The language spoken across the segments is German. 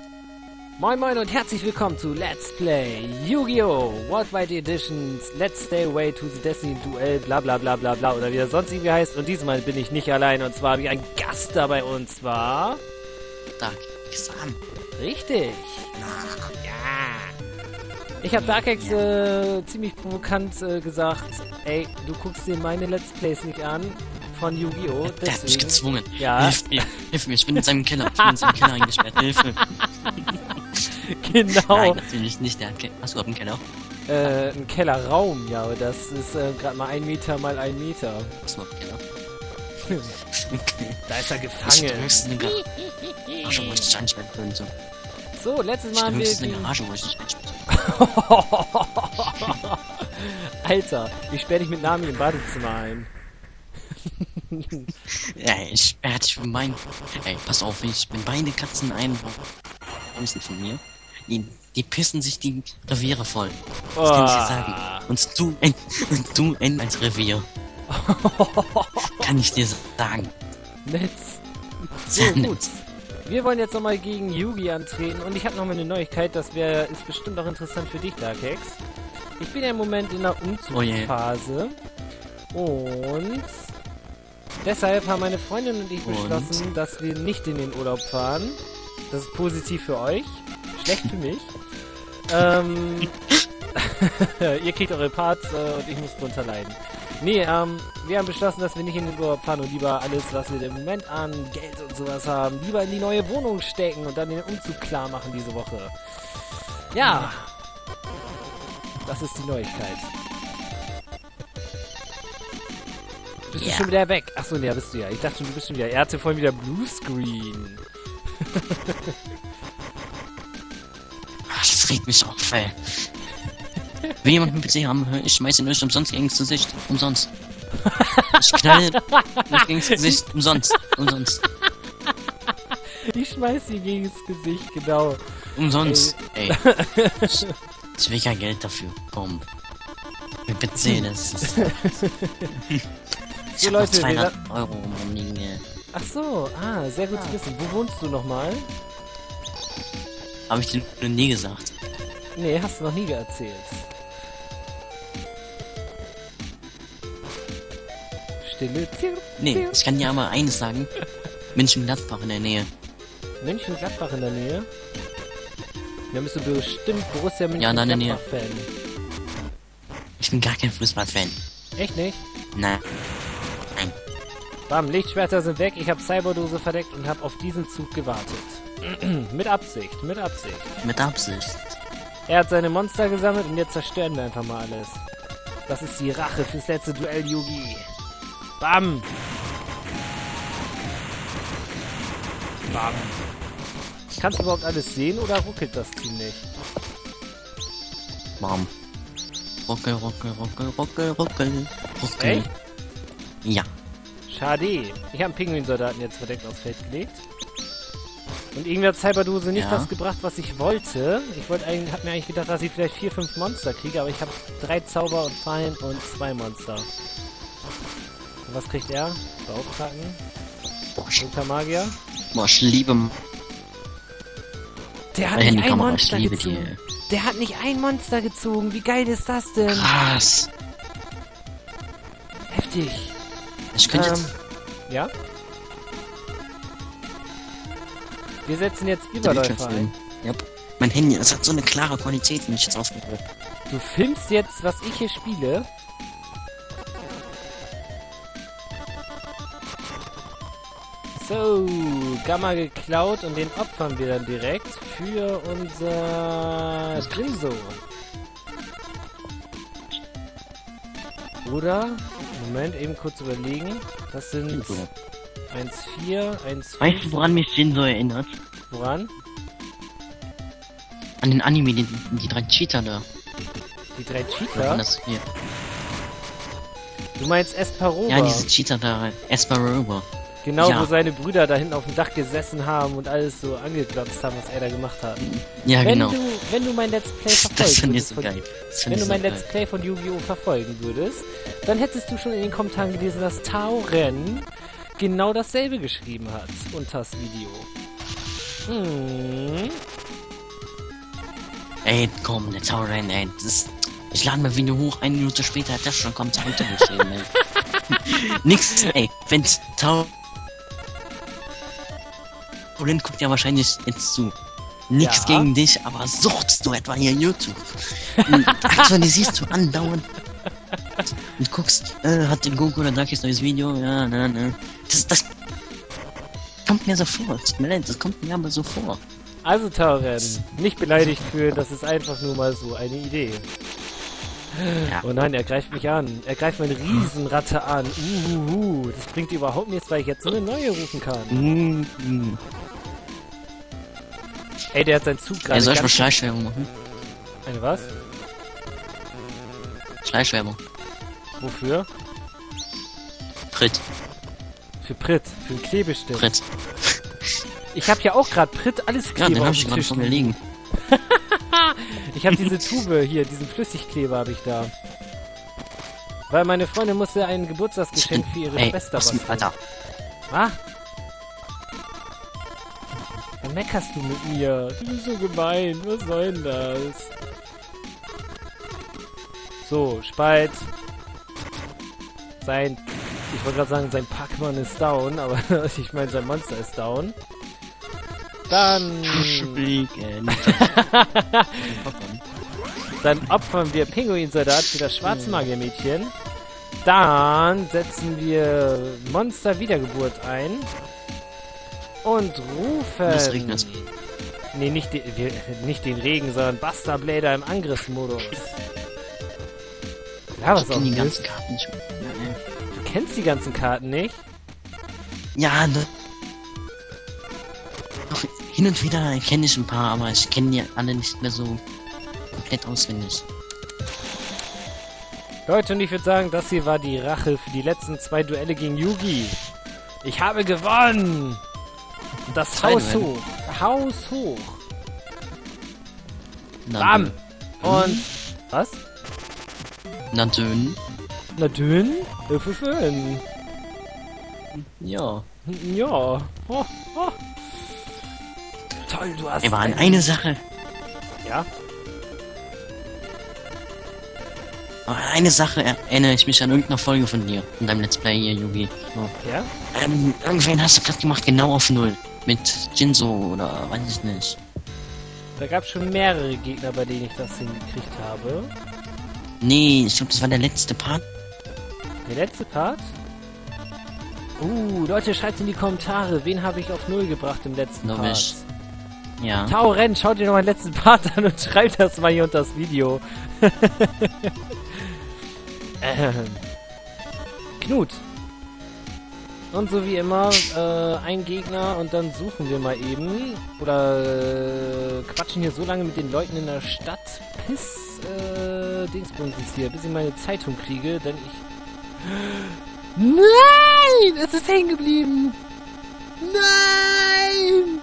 Moin moin und herzlich willkommen zu Let's Play Yu-Gi-Oh! Worldwide Editions Let's Stay Away to the Destiny Duell bla bla bla bla bla oder wie das sonst irgendwie heißt. Und diesmal bin ich nicht allein und zwar habe ich einen Gast dabei und zwar... Dark-X an. Richtig. Ja. Ich habe Dark-X ziemlich provokant gesagt, ey, du guckst dir meine Let's Plays nicht an von Yu-Gi-Oh! Der hat mich gezwungen. Ja. Hilf mir, ich bin in seinem Keller. Ich bin in seinem Keller eingesperrt. Hilfe. Genau. Nein, natürlich nicht. Der hat hast du überhaupt einen Keller? Ein Kellerraum, ja, aber das ist gerade mal 1 Meter mal 1 Meter. Hast du überhaupt einen Keller? Da ist er Ich gefangen. höchstens eine Garage, wo ich dich einsperren könnte. So, letztes Mal haben wir... höchstens eine Garage, wo ich dich einsperren Alter, ich sperre dich mit Nami im Badezimmer ein. Ja, ich sperre dich von meinen... Ey, pass auf, wenn beide Katzen einbauen von mir, die pissen sich die Reviere voll. Das kann ich dir sagen. Und du als Revier. Kann ich dir sagen. Nett. So, gut. Wir wollen jetzt nochmal gegen Yugi antreten und ich habe nochmal eine Neuigkeit, ist bestimmt auch interessant für dich, Dark-X. Ich bin ja im Moment in der Umzugsphase und deshalb haben meine Freundin und ich beschlossen, dass wir nicht in den Urlaub fahren. Das ist positiv für euch, schlecht für mich. Ihr kriegt eure Parts und ich muss drunter leiden. Nee, wir haben beschlossen, dass wir nicht in den Urlaub fahren und lieber alles, was wir im Moment an Geld und sowas haben, lieber in die neue Wohnung stecken und dann den Umzug klar machen diese Woche. Ja, das ist die Neuigkeit. Bist du schon wieder weg? Achso, ja, bist du ja. Ich dachte schon, du bist schon wieder. Er hatte vorhin wieder Bluescreen. Das regt mich auf, ey. Will jemand einen PC haben, ich schmeiße ihn nicht umsonst gegen das Gesicht. Umsonst. Ich knall nicht gegen das Gesicht. Umsonst. Ich schmeiß ihn gegen das Gesicht, genau. Umsonst. Ey. Ich will kein Geld dafür. Komm. Mit PC, das ist... Ich hab noch 200 Euro rumliegen, ey. Ach so, sehr gut zu wissen. Wo wohnst du nochmal? Hab ich dir noch nie gesagt. Nee, hast du noch nie erzählt. Stille. Nee, ich kann dir aber eines sagen. Mönchengladbach in der Nähe. Mönchengladbach in der Nähe? Da bist du bestimmt Borussia Ja, in der Nähe. Mönchengladbach-Fan. Ich bin gar kein Fußballfan. Echt nicht? Nein. Bam, Lichtschwerter sind weg, ich habe Cyberdose verdeckt und habe auf diesen Zug gewartet. Mit Absicht. Mit Absicht. Er hat seine Monster gesammelt und jetzt zerstören wir einfach mal alles. Das ist die Rache fürs letzte Duell, Yugi. Bam! Bam! Kannst du überhaupt alles sehen oder ruckelt das ziemlich? Bam. Ruckel. Echt? Ja. Schade. Ich habe einen Pinguinsoldaten jetzt verdeckt aufs Feld gelegt. Und irgendwie hat Cyberdose nicht das gebracht, was ich wollte. Hab mir eigentlich gedacht, dass ich vielleicht 4, 5 Monster kriege, aber ich habe 3 Zauber und Fallen und 2 Monster. Und was kriegt er? Beauftragten? Untermagier? Boah, ich liebe... Der hat nicht ein Monster gezogen. Der hat nicht ein Monster gezogen. Wie geil ist das denn? Krass. Heftig. Ich könnte jetzt... Ja? Wir setzen jetzt Überläufer ein. Ja. Mein Handy, das hat so eine klare Qualität, wenn ich jetzt aufgehört. Du filmst jetzt, was ich hier spiele? So, Gamma geklaut und den opfern wir dann direkt für unser Grimso. Oder? Moment, eben kurz überlegen. Das sind 1,4, 1,5. Weißt du, woran mich Shinzo erinnert? Woran? An den Anime, die 3 Cheater da. Die 3 Cheater? Das hier. Du meinst Esparoba? Ja, diese Cheater da, Esparoba. Genau, ja. Wo seine Brüder da hinten auf dem Dach gesessen haben und alles so angeglotzt haben, was er da gemacht hat. Ja, genau. Wenn du mein Let's Play Das finde ich so geil. Wenn du mein Let's Play von Yu-Gi-Oh! Verfolgen würdest, dann hättest du schon in den Kommentaren gelesen, dass Tauren genau dasselbe geschrieben hat unter das Video. Ey, komm, der Tauren, ey. Ich lade mein Video hoch, 1 Minute später hat das schon Kommentar untergeschrieben, ey. Nix, ey, wenn's Tauren guckt ja wahrscheinlich jetzt zu. Nix gegen dich, aber suchtst du etwa hier YouTube? Aktualisierst du andauernd und guckst, hat den Goku oder Darkest neues Video? Ja, ne. Das kommt mir so vor. Tut mir leid, das kommt mir aber so vor. Also Tauren, nicht beleidigt fühlen, das ist einfach nur mal so eine Idee. Ja. Oh nein, er greift mich an. Er greift meine Riesenratte an. Das bringt überhaupt nichts, weil ich jetzt so eine neue rufen kann. Ey, der hat seinen Zug gerade. Soll ich mal Schleichwerbung machen? Eine was? Schleichwerbung. Wofür? Pritt. Für Pritt. Für einen Klebestift. Pritt. Ich hab ja auch gerade Pritt alles Kleber. Ja, den hab ich gerade vor mir liegen. Ich habe diese Tube hier, diesen Flüssigkleber habe ich da. Weil meine Freundin musste ein Geburtstagsgeschenk für ihre Schwester basteln. Alter. Was? Dann meckerst du mit mir. Du bist so gemein. Was soll denn das? So, Spalt. Ich wollte gerade sagen, sein Pac-Man ist down, aber ich meine, sein Monster ist down. Dann... Dann opfern wir Pinguin-Soldat für das Schwarzmagier-Mädchen. Dann setzen wir Monster-Wiedergeburt ein. Und rufen... Das regnet. Nee, nicht den Regen, sondern Buster Blader im Angriffsmodus. Ja, was auch die ganzen Karten nicht mehr. Du kennst die ganzen Karten nicht? Ja, ne. Hin und wieder kenne ich ein paar, aber ich kenne die alle nicht mehr so komplett auswendig. Leute, und ich würde sagen, das hier war die Rache für die letzten 2 Duelle gegen Yugi. Ich habe gewonnen! Das Haus hoch. Haus hoch. Bam! Und... Was? Na dünn. Na dünn? Schön. Ja. Ja. Oh. Toll, du hast... Aber an eine Sache. Ja? Aber an eine Sache erinnere ich mich an irgendeiner Folge von dir. In deinem Let's Play hier, Yugi. So. Ja? Irgendwen hast du platt gemacht, genau auf 0. Mit Jinzo oder weiß ich nicht. Da gab es schon mehrere Gegner, bei denen ich das hingekriegt habe. Nee, ich glaube, das war der letzte Part. Der letzte Part? Leute, schreibt in die Kommentare, wen habe ich auf 0 gebracht im letzten Part? Ja. Tauren, schaut dir noch meinen letzten Part an und schreibt das mal hier unter das Video. Knut. Und so wie immer, ein Gegner und dann suchen wir mal eben. Oder quatschen hier so lange mit den Leuten in der Stadt. Dingsbums ist hier, bis ich meine Zeitung kriege, denn ich... Nein! Es ist hängen geblieben! Nein!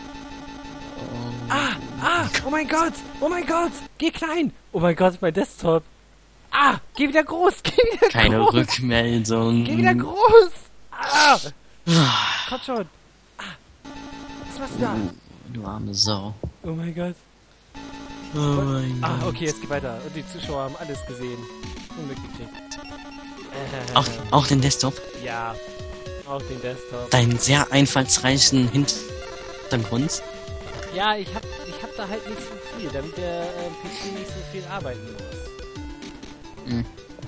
Oh mein Gott! Oh mein Gott! Geh klein! Oh mein Gott, mein Desktop! Geh wieder groß! Geh wieder groß! Keine Rückmeldung. Geh wieder groß! Komm schon! Was machst du da? Du arme Sau. Oh mein Gott. Oh mein Gott. Okay, jetzt geht weiter. Und die Zuschauer haben alles gesehen. Und mitgekriegt. Auch den Desktop? Ja, auch den Desktop. Deinen sehr einfallsreichen Hintergrund? Ja, ich hab da halt nicht so viel, damit der PC nicht so viel arbeiten muss.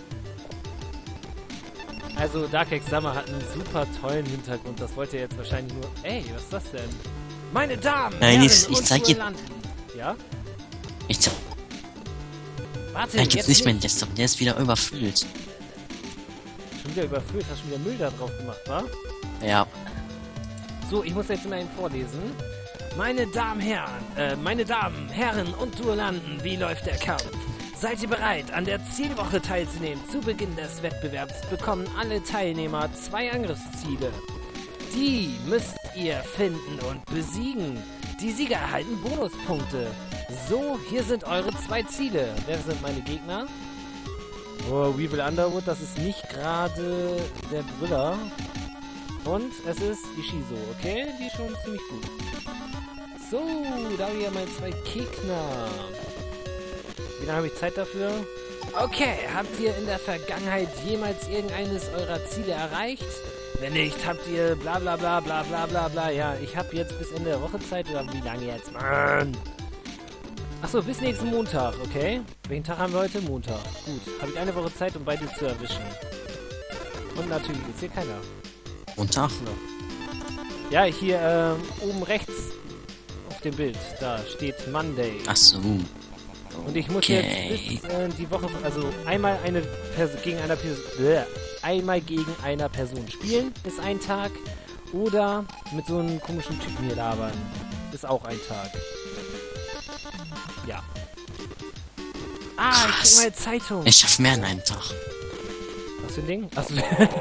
Also, Darkex Summer hat einen super tollen Hintergrund. Das wollte er jetzt wahrscheinlich nur... Ey, was ist das denn? Meine Damen! Nein, Herren, ich zeig dir... Ja? Ich zeig... Warte, jetzt nicht meinen Desktop, der ist wieder überfüllt. Schon wieder überfüllt? Hast du schon wieder Müll da drauf gemacht, wa? Ja. So, ich muss jetzt immer einen vorlesen. Meine Damen, Herren und Duellanten, wie läuft der Kampf? Seid ihr bereit, an der Zielwoche teilzunehmen? Zu Beginn des Wettbewerbs bekommen alle Teilnehmer 2 Angriffsziele. Die müsst ihr finden und besiegen. Die Sieger erhalten Bonuspunkte. So, hier sind eure 2 Ziele. Wer sind meine Gegner? Oh, Weevil Underwood, das ist nicht gerade der Brüller. Und es ist Ishizo, okay? Die ist schon ziemlich gut. So, da haben wir meine 2 Gegner. Wie lange habe ich Zeit dafür? Okay, habt ihr in der Vergangenheit jemals irgendeines eurer Ziele erreicht? Wenn nicht, habt ihr bla bla bla bla bla bla bla. Ja, ich habe jetzt bis Ende der Woche Zeit. Oder wie lange jetzt? Mann! Achso, bis nächsten Montag, okay? Welchen Tag haben wir heute? Montag. Gut, habe ich eine Woche Zeit, um beide zu erwischen. Und natürlich ist hier keiner. Montag? Ja, hier oben rechts auf dem Bild, da steht Monday. Ach so. Und ich muss jetzt bis die Woche, also einmal eine Person gegen einer Person, einmal gegen einer Person spielen, ist ein Tag. Oder mit so einem komischen Typen hier labern, ist auch ein Tag. Ja. Ah, ich krieg meine Zeitung. Ich schaff mehr in einem Tag. Was für ein Ding? Achso.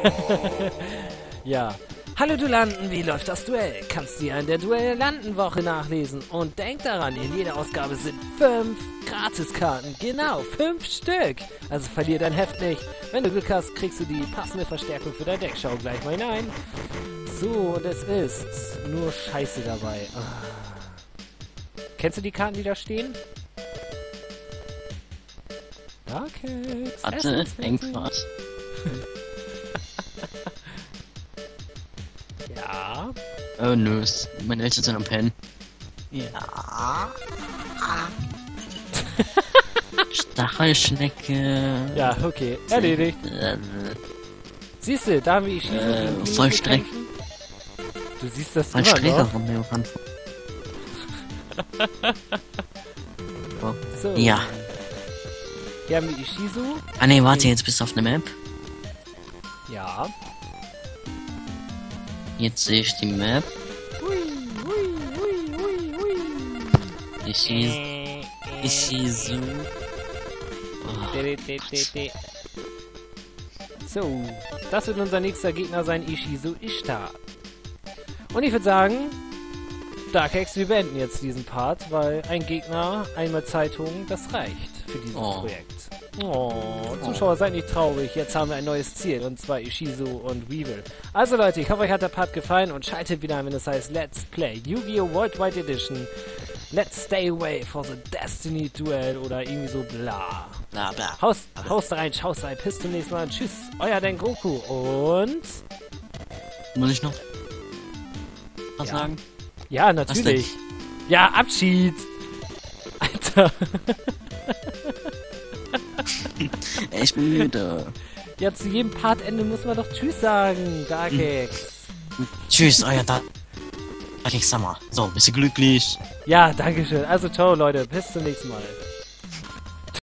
Ja. Hallo Duellanten, wie läuft das Duell? Kannst du ja in der Duellantenwoche nachlesen. Und denk daran, in jeder Ausgabe sind 5 Gratiskarten. Genau, 5 Stück. Also verlier dein Heft nicht. Wenn du Glück hast, kriegst du die passende Verstärkung für dein Deck. Schau gleich mal hinein. So, und es ist nur Scheiße dabei. Ah. Kennst du die Karten, die da stehen? Okay. Warte, irgendwas. Ja. Oh nö, meine Eltern sind am Pennen. Ja. Stachelschnecke. Ja, okay. Erledigt. Siehst du, da haben wir Ishizu. Vollstreck. Du siehst das Vollstrecker immer noch. von mir ran. So. Ja. Hier haben wir Ishizu. Ah ne, warte, jetzt bist du auf der Map. Ja. Jetzt sehe ich die Map. Hui, hui, hui, hui, hui. Ishizu. So, das wird unser nächster Gegner sein, Ishizu Ishtar. Und ich würde sagen, Darkex, wir beenden jetzt diesen Part, weil ein Gegner, einmal Zeitung, das reicht für dieses Projekt. Oh, Zuschauer, seid nicht traurig, jetzt haben wir ein neues Ziel, und zwar Ishizu und Weevil. Also Leute, ich hoffe, euch hat der Part gefallen und schaltet wieder ein, wenn es heißt Let's Play Yu-Gi-Oh! Worldwide Edition. Let's stay away for the Destiny Duel oder irgendwie so bla. Bla bla. Haust rein, schaust rein, bis zum nächsten Mal. Tschüss, euer Dengoku und... Muss ich noch was sagen? Ja, natürlich. Ja, Abschied. Alter. Ich bin müde. Ja, zu jedem Partende muss man doch Tschüss sagen, Darkex. Tschüss, euer Darkex Summer. So, bist du glücklich? Ja, dankeschön. Also ciao, Leute. Bis zum nächsten Mal.